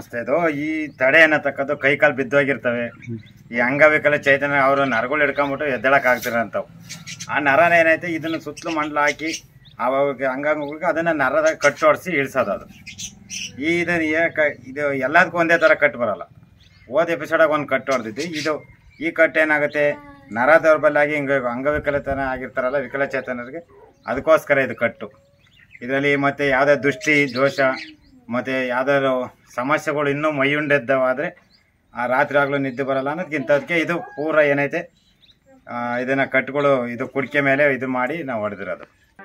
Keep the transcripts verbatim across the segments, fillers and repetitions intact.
ನಮಸ್ತೆ. ಇದು ಈ ತಡೆ ಅನ್ನತಕ್ಕದ್ದು ಕೈ ಕಾಲು ಬಿದ್ದೋಗಿರ್ತವೆ. ಈ ಅಂಗವಿಕಲ ಚೈತನ್ಯ ಅವರು ನರಗಳು ಹಿಡ್ಕೊಂಬಿಟ್ಟು ಎದ್ದೇಳಕ್ ಆಗ್ತಿರೋಂಥವು. ಆ ನರನ ಏನೈತೆ ಇದನ್ನ ಸುತ್ತಲೂ ಮಂಡಲ ಹಾಕಿ ಅವಾಗ ಅಂಗಾಂಗಗಳಿಗೆ ಅದನ್ನ ನರದ ಕಟ್ಟೋಡಿಸಿ ಇಳಿಸೋದು. ಅದು ಈ ಇದನ್ನ ಇದು ಎಲ್ಲದಕ್ಕೂ ಒಂದೇ ಥರ ಕಟ್ಟು ಬರಲ್ಲ. ಹೋದ ಎಪಿಸೋಡಾಗ ಒಂದು ಕಟ್ಟು ಹೊಡೆದಿದ್ದು. ಇದು ಈ ಕಟ್ಟು ಏನಾಗುತ್ತೆ, ನರ ದೌರ್ಬಲ್ಯ ಆಗಿ ಹಿಂಗೆ ಅಂಗವಿಕಲತನ ಆಗಿರ್ತಾರಲ್ಲ ವಿಕಲಚೇತನರಿಗೆ, ಅದಕ್ಕೋಸ್ಕರ ಇದು ಕಟ್ಟು. ಇದರಲ್ಲಿ ಮತ್ತು ಯಾವುದೇ ದೃಷ್ಟಿ ದೋಷ ಮತ್ತು ಯಾವುದಾದ್ರು ಸಮಸ್ಯೆಗಳು ಇನ್ನೂ ಮೈಯುಂಡೆದ್ದವಾದರೆ ಆ ರಾತ್ರಿ ಆಗಲೂ ನಿದ್ದೆ ಬರಲ್ಲ ಅನ್ನೋದಕ್ಕಿಂತದಕ್ಕೆ ಇದು ಪೂರ ಏನೈತೆ ಇದನ್ನು ಕಟ್ಟುಗಳು ಇದು ಕುಡಿಕೆ ಮೇಲೆ ಇದು ಮಾಡಿ ನಾವು ಹೊಡೆದಿರೋದು.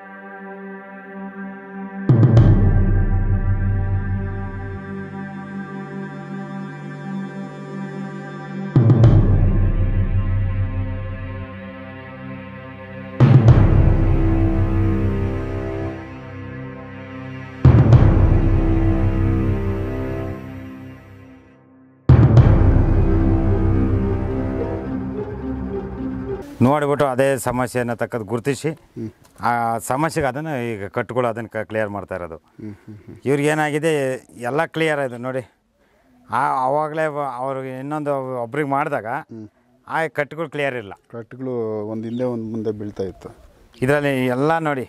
ನೋಡಿಬಿಟ್ಟು ಅದೇ ಸಮಸ್ಯೆಯನ್ನು ತಕ್ಕದ್ದು ಗುರುತಿಸಿ ಆ ಸಮಸ್ಯೆಗೆ ಅದನ್ನು ಈಗ ಕಟ್ಟುಗಳು ಅದನ್ನು ಕ್ಲಿಯರ್ ಮಾಡ್ತಾ ಇರೋದು. ಇವ್ರಿಗೇನಾಗಿದೆ ಎಲ್ಲ ಕ್ಲಿಯರ್ ಆಯಿತು ನೋಡಿ. ಆ ಆವಾಗಲೇ ಅವ್ರಿಗೆ ಇನ್ನೊಂದು ಒಬ್ರಿಗೆ ಮಾಡಿದಾಗ ಆ ಕಟ್ಟುಗಳು ಕ್ಲಿಯರ್ ಇಲ್ಲ. ಕಟ್ಟುಗಳು ಒಂದು ಹಿಂದೆ ಒಂದು ಮುಂದೆ ಬೀಳ್ತಾ ಇತ್ತು. ಇದರಲ್ಲಿ ಎಲ್ಲ ನೋಡಿ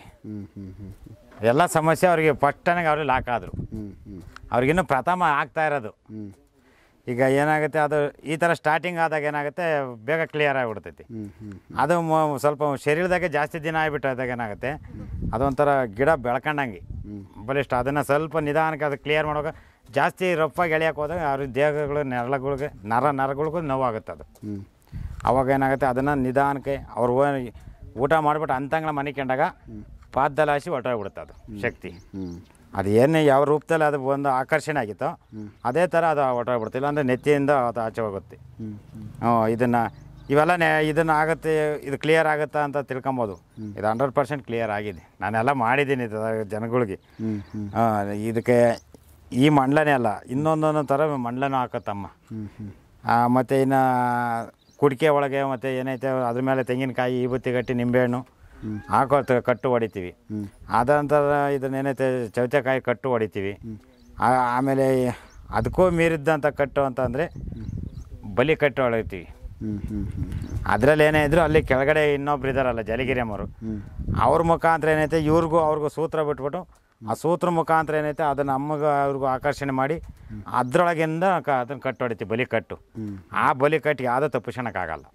ಎಲ್ಲ ಸಮಸ್ಯೆ ಅವ್ರಿಗೆ ಪಟ್ಟನಾಗ ಅವ್ರಿಗೆ ಲಾಕ್ ಆದರು. ಅವ್ರಿಗಿನ್ನೂ ಪ್ರಥಮ ಆಗ್ತಾ ಇರೋದು. ಈಗ ಏನಾಗುತ್ತೆ, ಅದು ಈ ಥರ ಸ್ಟಾರ್ಟಿಂಗ್ ಆದಾಗ ಏನಾಗುತ್ತೆ, ಬೇಗ ಕ್ಲಿಯರ್ ಆಗಿಬಿಡ್ತೈತಿ. ಅದು ಸ್ವಲ್ಪ ಶರೀರದಾಗೆ ಜಾಸ್ತಿ ದಿನ ಆಗಿಬಿಟ್ಟಾದಾಗ ಏನಾಗುತ್ತೆ, ಅದೊಂಥರ ಗಿಡ ಬೆಳ್ಕೊಂಡಂಗೆ ಬಲಿಷ್ಠ. ಅದನ್ನು ಸ್ವಲ್ಪ ನಿಧಾನಕ್ಕೆ ಅದು ಕ್ಲಿಯರ್ ಮಾಡುವಾಗ ಜಾಸ್ತಿ ರಫಾಗಿ ಎಳೆಯೋಕೆ ಹೋದಾಗ ಅವ್ರ ದೇಹಗಳು ನೆರಳುಗಳಿಗೆ ನರ ನರಗಳಿಗೂ ನೋವಾಗುತ್ತೆ. ಅದು ಅವಾಗ ಏನಾಗುತ್ತೆ, ಅದನ್ನು ನಿಧಾನಕ್ಕೆ ಅವ್ರು ಊಟ ಮಾಡಿಬಿಟ್ಟು ಅಂತಂಗಳ ಮನೆ ಕಂಡಾಗ ಪಾದದಲ್ಲಿ ಹಾಸಿ ಹೊರಟೋಗ್ಬಿಡುತ್ತೆ ಅದು ಶಕ್ತಿ. ಅದು ಏನು ಯಾವ ರೂಪದಲ್ಲಿ ಅದು ಒಂದು ಆಕರ್ಷಣೆ ಆಗಿತ್ತೋ ಅದೇ ಥರ ಅದು ಹೊರಟೋಗ್ಬಿಡ್ತಿಲ್ಲ ಅಂದರೆ ನೆತ್ತಿಯಿಂದ ಅದು ಆಚೆ ಹೋಗುತ್ತೆ. ಹ್ಞೂ ಇದನ್ನು ಇವೆಲ್ಲ ನೆ ಇದನ್ನು ಆಗುತ್ತೆ, ಇದು ಕ್ಲಿಯರ್ ಆಗುತ್ತಾ ಅಂತ ತಿಳ್ಕೊಬೋದು. ಇದು ಹಂಡ್ರೆಡ್ ಪರ್ಸೆಂಟ್ ಕ್ಲಿಯರ್ ಆಗಿದೆ. ನಾನೆಲ್ಲ ಮಾಡಿದ್ದೀನಿ ಇದು ಜನಗಳಿಗೆ. ಹಾಂ, ಇದಕ್ಕೆ ಈ ಮಂಡಲನೇ ಅಲ್ಲ, ಇನ್ನೊಂದೊಂದು ಥರ ಮಂಡಲನೂ ಹಾಕತ್ತಮ್ಮ. ಮತ್ತು ಇನ್ನು ಕುಡಿಕೆ ಒಳಗೆ ಮತ್ತು ಏನೈತೆ ಅದ್ರ ಮೇಲೆ ತೆಂಗಿನಕಾಯಿ, ಈ ಬುತ್ತಿ ಗಟ್ಟಿ, ನಿಂಬೆಹಣ್ಣು ಹಾಕೋ ಕಟ್ಟು ಹೊಡಿತೀವಿ. ಅದಂತರ ಇದನ್ನೇನೈತೆ ಚೌತೆಕಾಯಿ ಕಟ್ಟು ಹೊಡಿತೀವಿ. ಆಮೇಲೆ ಅದಕ್ಕೂ ಮೀರಿದ್ದಂಥ ಕಟ್ಟು ಅಂತಂದರೆ ಬಲಿ ಕಟ್ಟು ಹೊಡಿತೀವಿ. ಅದರಲ್ಲಿ ಏನೇ ಇದ್ರು ಅಲ್ಲಿ ಕೆಳಗಡೆ ಇನ್ನೊಬ್ರು ಇದ್ದಾರಲ್ಲ ಜಲಗಿರಿಯಮ್ಮರು, ಅವ್ರ ಮುಖಾಂತರ ಏನೈತೆ ಇವ್ರಿಗೂ ಅವ್ರಿಗೂ ಸೂತ್ರ ಬಿಟ್ಬಿಟ್ಟು ಆ ಸೂತ್ರ ಮುಖಾಂತರ ಏನೈತೆ ಅದನ್ನು ಅಮ್ಮಗೆ ಅವ್ರಿಗೂ ಆಕರ್ಷಣೆ ಮಾಡಿ ಅದರೊಳಗಿಂದ ಕ ಅದನ್ನು ಕಟ್ಟು ಹೊಡಿತೀವಿ, ಬಲಿ ಕಟ್ಟು. ಆ ಬಲಿ ಕಟ್ಟು ಯಾವುದೋ ತಪ್ಪಿಸೋಕ್ಕಾಗಲ್ಲ.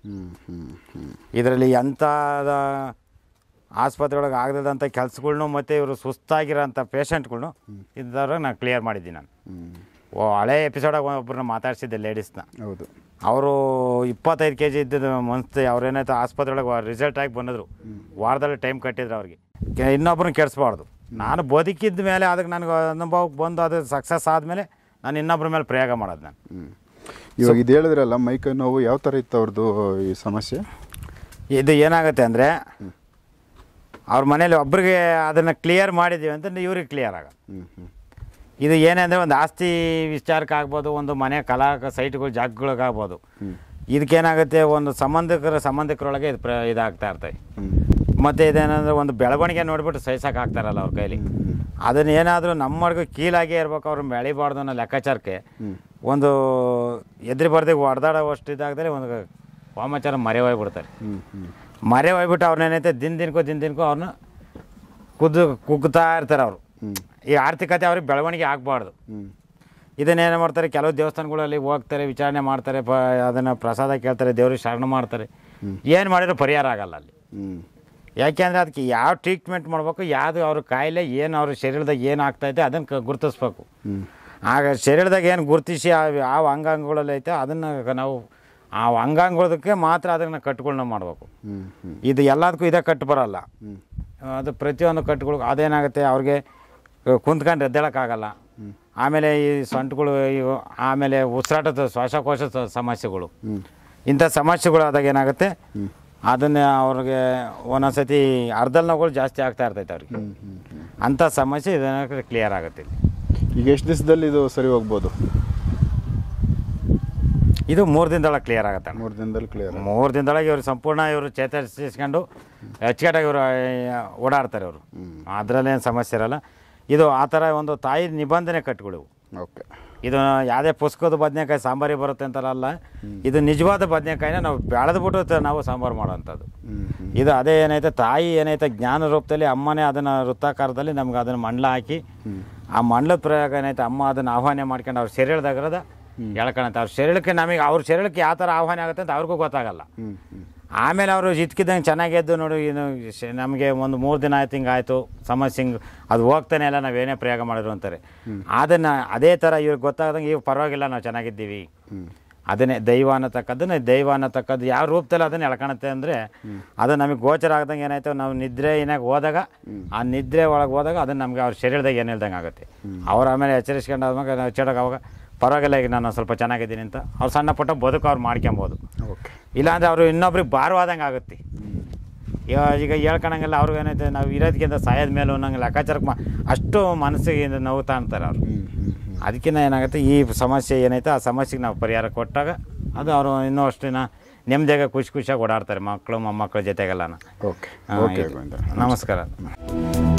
ಇದರಲ್ಲಿ ಎಂಥದ ಆಸ್ಪತ್ರೆ ಒಳಗೆ ಆಗದಂಥ ಕೆಲಸಗಳ್ನು ಮತ್ತು ಇವರು ಸುಸ್ತಾಗಿರೋಂಥ ಪೇಷಂಟ್ಗಳ್ನು ಇದ್ದವ್ರಾಗ ನಾನು ಕ್ಲಿಯರ್ ಮಾಡಿದ್ದೀನಿ. ನಾನು ಓ ಹಳೆ ಎಪಿಸೋಡಾಗ ಒಬ್ಬರನ್ನ ಮಾತಾಡ್ಸಿದ್ದೆ ಲೇಡೀಸ್ನ. ಹೌದು, ಅವರು ಇಪ್ಪತ್ತೈದು ಕೆ ಜಿ ಇದ್ದಿದ್ದು ಮನ್ಸ್ತು ಅವ್ರೇನಾಯ್ತು ಆಸ್ಪತ್ರೆ ಒಳಗೆ ರಿಸಲ್ಟ್ ಆಗಿ ಬಂದಿದ್ರು. ವಾರದಲ್ಲಿ ಟೈಮ್ ಕಟ್ಟಿದ್ರು ಅವ್ರಿಗೆ. ಇನ್ನೊಬ್ಬರನ್ನ ಕೆಡಿಸ್ಬಾರ್ದು. ನಾನು ಬದುಕಿದ ಮೇಲೆ ಅದಕ್ಕೆ ನನಗೆ ಅನುಭವಕ್ಕೆ ಬಂದು ಅದು ಸಕ್ಸಸ್ ಆದಮೇಲೆ ನಾನು ಇನ್ನೊಬ್ಬರ ಮೇಲೆ ಪ್ರಯೋಗ ಮಾಡೋದು. ನಾನು ಇವಾಗ ಇದು ಹೇಳಿದ್ರಲ್ಲ ಮೈಕೈ ನೋವು ಯಾವ ಥರ ಇತ್ತು ಅವ್ರದ್ದು ಈ ಸಮಸ್ಯೆ? ಇದು ಏನಾಗುತ್ತೆ ಅಂದರೆ ಅವ್ರ ಮನೇಲಿ ಒಬ್ರಿಗೆ ಅದನ್ನು ಕ್ಲಿಯರ್ ಮಾಡಿದ್ದೀವಿ ಅಂತಂದ್ರೆ ಇವ್ರಿಗೆ ಕ್ಲಿಯರ್ ಆಗೋದು. ಇದು ಏನೇ ಅಂದರೆ ಒಂದು ಆಸ್ತಿ ವಿಚಾರಕ್ಕೆ ಆಗ್ಬೋದು, ಒಂದು ಮನೆ ಕಲಾ ಸೈಟ್ಗಳು ಜಾಗಗಳಿಗಾಗ್ಬೋದು. ಇದಕ್ಕೇನಾಗುತ್ತೆ, ಒಂದು ಸಂಬಂಧಿಕರ ಸಂಬಂಧಿಕರೊಳಗೆ ಇದು ಪ್ರ ಇದಾಗ್ತಾ ಇರ್ತವೆ. ಮತ್ತು ಇದೇನಂದರೆ ಒಂದು ಬೆಳವಣಿಗೆ ನೋಡಿಬಿಟ್ಟು ಸಹಿಸೋಕ್ಕಾಗ್ತಾರಲ್ಲ ಅವ್ರ ಕೈಲಿ. ಅದನ್ನ ಏನಾದರೂ ನಮ್ಮವ್ರಿಗೂ ಕೀಲಾಗೇ ಇರ್ಬೇಕು, ಅವ್ರು ಬೆಳಿಬಾರ್ದು ಅನ್ನೋ ಲೆಕ್ಕಾಚಾರಕ್ಕೆ ಒಂದು ಎದುರು ಬರ್ದಿಗೆ ಹೊಡೆದಾಡೋಷ್ಟು ಇದಾಗದಲ್ಲಿ ಒಂದು ವಾಮಾಚಾರ ಮರೆ ಹೋಗ್ಬಿಡ್ತಾರೆ. ಮರೆ ಹೋಗ್ಬಿಟ್ಟು ಅವ್ರನ್ನೇನೈತೆ ದಿನ ದಿನಕ್ಕೂ ದಿನ ದಿನಕ್ಕೂ ಅವ್ರನ್ನ ಕುದ್ದು ಕುಗ್ತಾ ಇರ್ತಾರೆ. ಅವರು ಈ ಆರ್ಥಿಕತೆ ಅವ್ರಿಗೆ ಬೆಳವಣಿಗೆ ಆಗಬಾರ್ದು. ಇದನ್ನೇನು ಮಾಡ್ತಾರೆ, ಕೆಲವು ದೇವಸ್ಥಾನಗಳಲ್ಲಿ ಹೋಗ್ತಾರೆ, ವಿಚಾರಣೆ ಮಾಡ್ತಾರೆ, ಪ ಅದನ್ನು ಪ್ರಸಾದ ಕೇಳ್ತಾರೆ, ದೇವ್ರಿಗೆ ಶರಣ ಮಾಡ್ತಾರೆ. ಏನು ಮಾಡಿದ್ರು ಪರಿಹಾರ ಆಗಲ್ಲ ಅಲ್ಲಿ. ಯಾಕೆಂದರೆ ಅದಕ್ಕೆ ಯಾವ ಟ್ರೀಟ್ಮೆಂಟ್ ಮಾಡಬೇಕು, ಯಾವುದು ಅವ್ರ ಕಾಯಿಲೆ ಏನು ಅವ್ರ ಶರೀರದಾಗ ಏನು ಆಗ್ತಾಯಿದೆ ಅದನ್ನು ಗುರುತಿಸ್ಬೇಕು. ಆಗ ಶರೀರದಾಗ ಏನು ಗುರುತಿಸಿ ಯಾವ ಅಂಗಾಂಗಗಳಲ್ಲಿ ಐತೆ ಅದನ್ನು ನಾವು ಆ ಅಂಗಾಂಗಗಳದಕ್ಕೆ ಮಾತ್ರ ಅದನ್ನು ಕಟ್ಟುಗಳನ್ನ ಮಾಡಬೇಕು. ಇದು ಎಲ್ಲದಕ್ಕೂ ಇದೇ ಕಟ್ಟು ಬರೋಲ್ಲ. ಅದು ಪ್ರತಿಯೊಂದು ಕಟ್ಟುಗಳು ಅದೇನಾಗುತ್ತೆ, ಅವ್ರಿಗೆ ಕುಂತ್ಕೊಂಡು ಎದ್ದೇಳೋಕ್ಕಾಗಲ್ಲ. ಆಮೇಲೆ ಈ ಸೊಂಟಗಳು ಇವು, ಆಮೇಲೆ ಉಸಿರಾಟದ ಶ್ವಾಸಕೋಶ ಸಮಸ್ಯೆಗಳು, ಇಂಥ ಸಮಸ್ಯೆಗಳು ಆದಾಗ ಏನಾಗುತ್ತೆ, ಅದನ್ನೇ ಅವ್ರಿಗೆ ಒಂದೊಂದ್ಸತಿ ಅರ್ಧಲ್ ನೋವುಗಳು ಜಾಸ್ತಿ ಆಗ್ತಾ ಇರ್ತೈತೆ ಅವ್ರಿಗೆ. ಅಂಥ ಸಮಸ್ಯೆ ಇದನ್ನು ಕ್ಲಿಯರ್ ಆಗುತ್ತೆ. ಈಗ ಎಷ್ಟು ದಿವಸದಲ್ಲಿ ಇದು ಸರಿ ಹೋಗ್ಬೋದು? ಇದು ಮೂರು ದಿನದೊಳಗೆ ಕ್ಲಿಯರ್ ಆಗುತ್ತೆ. ಮೂರು ದಿನದಲ್ಲಿ ಕ್ಲಿಯರ್ ಮೂರು ದಿನದೊಳಗೆ ಇವರು ಸಂಪೂರ್ಣ ಇವರು ಚೇತರಿಸ್ಕೊಂಡು ಅಚ್ಚುಕಟ್ಟಾಗಿ ಇವರು ಓಡಾಡ್ತಾರೆ. ಅವರು ಅದರಲ್ಲೇನು ಸಮಸ್ಯೆ ಇರೋಲ್ಲ. ಇದು ಆ ಥರ ಒಂದು ತಾಯಿ ನಿಬಂಧನೆ ಕಟ್ಗಳು. ಓಕೆ. ಇದು ಯಾವುದೇ ಪುಸ್ಕದ ಬದನೆಕಾಯಿ ಸಾಂಬಾರಿಗೆ ಬರುತ್ತೆ ಅಂತಾರಲ್ಲ, ಇದು ನಿಜವಾದ ಬದನೆಕಾಯಿನ ನಾವು ಬೆಳೆದ್ಬಿಟ್ಟು ನಾವು ಸಾಂಬಾರು ಮಾಡೋವಂಥದ್ದು. ಇದು ಅದೇ ಏನೈತೆ ತಾಯಿ ಏನೈತೆ ಜ್ಞಾನ ರೂಪದಲ್ಲಿ ಅಮ್ಮನೇ ಅದನ್ನು ವೃತ್ತಾಕಾರದಲ್ಲಿ ನಮ್ಗೆ ಅದನ್ನು ಮಂಡಲ ಹಾಕಿ ಆ ಮಂಡಲದ ಪ್ರಯೋಗ ಏನೈತೆ ಅಮ್ಮ ಅದನ್ನು ಆಹ್ವಾನ ಮಾಡ್ಕೊಂಡು ಅವ್ರ ಸೆರೆಳ್ದಾಗಿರೋದ ಎಳ್ಕೊಳತ್ತೆ. ಅವ್ರ ಸೆರೆಳಕ್ಕೆ ನಮಗೆ ಅವ್ರ ಸೆರೆಳಕ್ಕೆ ಯಾವ ಥರ ಆಹ್ವಾನ ಆಗುತ್ತೆ ಅಂತ ಅವ್ರಿಗೂ ಗೊತ್ತಾಗಲ್ಲ. ಆಮೇಲೆ ಅವರು ಇದ್ಕಿದ್ದಂಗೆ ಚೆನ್ನಾಗೆದ್ದು ನೋಡಿ ಇನ್ನು ನಮಗೆ ಒಂದು ಮೂರು ದಿನ ಆಯ್ತು ಹಿಂಗಾಯ್ತು ಸಮಸ್ಯೆ ಹಿಂಗೆ ಅದು ಹೋಗ್ತಾನೆ ಇಲ್ಲ, ನಾವೇನೇ ಪ್ರಯೋಗ ಮಾಡಿದ್ರು ಅಂತಾರೆ. ಅದನ್ನು ಅದೇ ಥರ ಇವ್ರಿಗೆ ಗೊತ್ತಾಗದಂಗೆ ಇವಾಗ ಪರವಾಗಿಲ್ಲ ನಾವು ಚೆನ್ನಾಗಿದ್ದೀವಿ, ಅದನ್ನೇ ದೈವ ಅನ್ನತಕ್ಕದ್ದನ್ನು ದೈವ ಅನ್ನತಕ್ಕದ್ದು ಯಾವ ರೂಪದಲ್ಲಿ ಅದನ್ನು ಎಳ್ಕೊಳತ್ತೆ ಅಂದರೆ ಅದು ನಮಗೆ ಗೋಚರ ಆಗ್ದಂಗೆ ಏನಾಯ್ತು, ನಾವು ನಿದ್ರೆ ಏನಾಗ ಹೋದಾಗ ಆ ನಿದ್ರೆ ಒಳಗೆ ಹೋದಾಗ ಅದನ್ನು ನಮಗೆ ಅವ್ರು ಶರೀರದಾಗ ಏನು ಹೇಳ್ದಂಗೆ ಆಗುತ್ತೆ. ಅವ್ರು ಆಮೇಲೆ ಎಚ್ಚರಿಸ್ಕೊಂಡು ಆದ್ಮೇಲೆ ನಾವು ಚೇಡೋಕೆ ಅವಾಗ ಪರವಾಗಿಲ್ಲ ಈಗ ನಾನು ಸ್ವಲ್ಪ ಚೆನ್ನಾಗಿದ್ದೀನಿ ಅಂತ ಅವ್ರು ಸಣ್ಣ ಪುಟ್ಟ ಬದುಕು ಅವ್ರು ಮಾಡ್ಕೊಬೋದು. ಇಲ್ಲಾಂದರೆ ಅವರು ಇನ್ನೊಬ್ರಿಗೆ ಭಾರವಾದಂಗೆ ಆಗುತ್ತೆ. ಈಗ ಈಗ ಹೇಳ್ಕೊಳಂಗೆಲ್ಲ ಅವ್ರಿಗೆ ಏನೈತೆ ನಾವು ಇರೋದಕ್ಕಿಂತ ಸಾಯೋದ ಮೇಲೂ ನಂಗೆ ಲೆಕ್ಕಾಚಾರಕ್ಕೆ ಮಾ ಅಷ್ಟು ಮನಸ್ಸಿಗೆ ನೋವು ತಾಣ್ತಾರೆ ಅವರು. ಅದಕ್ಕಿಂತ ಏನಾಗುತ್ತೆ ಈ ಸಮಸ್ಯೆ ಏನೈತೆ ಆ ಸಮಸ್ಯೆಗೆ ನಾವು ಪರಿಹಾರ ಕೊಟ್ಟಾಗ ಅದು ಅವರು ಇನ್ನೂ ಅಷ್ಟಿನ ನೆಮ್ಮದಿಯಾಗ ಖುಷಿ ಖುಷಿಯಾಗಿ ಓಡಾಡ್ತಾರೆ ಮಕ್ಕಳು ಮೊಮ್ಮಕ್ಕಳ ಜೊತೆಗೆಲ್ಲ. ಓಕೆ, ನಮಸ್ಕಾರ.